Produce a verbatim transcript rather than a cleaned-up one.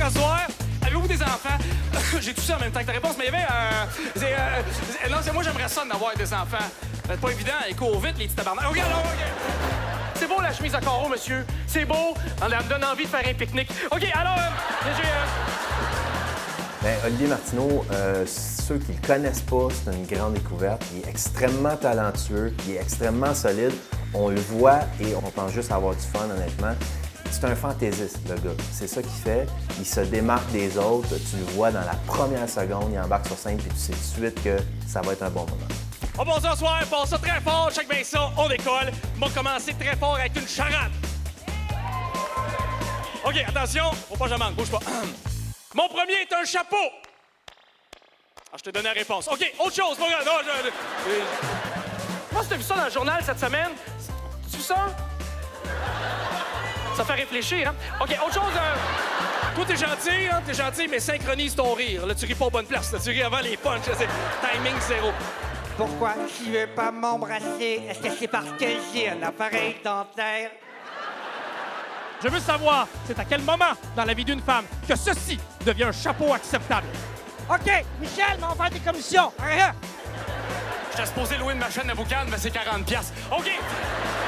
à soir. Avez-vous des enfants? J'ai tout ça en même temps que ta réponse, mais il y avait... Euh, c'est, euh, c'est- non, c'est moi, j'aimerais ça d'avoir des enfants. C'est pas évident. Ils courent vite, les petits tabarnak. OK, alors, OK. C'est beau, la chemise à carreaux, monsieur. C'est beau. Ça me donne envie de faire un pique-nique. OK, alors, euh, j'ai... Euh... Bien, Olivier Martineau, euh, ceux qui le connaissent pas, c'est une grande découverte. Il est extrêmement talentueux, il est extrêmement solide. On le voit et on pense juste avoir du fun, honnêtement. C'est un fantaisiste, le gars. C'est ça qu'il fait. Il se démarque des autres. Tu le vois dans la première seconde, il embarque sur scène, puis tu sais tout de suite que ça va être un bon moment. On passe ce soir, on passe ça très fort. Check bien ça, on décolle. On va commencer très fort avec une charade. OK, attention, faut pas que je manque, bouge pas. Mon premier est un chapeau. Ah, je t'ai donné la réponse. OK, autre chose, mon gars. Non, je... je- Moi, si t'as vu ça dans le journal cette semaine, tu vu ça? Ça fait réfléchir, hein? OK, autre chose... euh, Toi, t'es gentil, hein? T'es gentil, mais synchronise ton rire. Là, tu ris pas aux bonnes places. Là, tu ris avant les punchs. C'est timing zéro. Pourquoi tu veux pas m'embrasser? Est-ce que c'est parce que j'ai un appareil dentaire? Je veux savoir, c'est à quel moment dans la vie d'une femme que ceci devient un chapeau acceptable? OK, Michel, mais on va faire des commissions. Rien. J'étais supposé louer une machine à boucan, mais c'est quarante piastres. OK!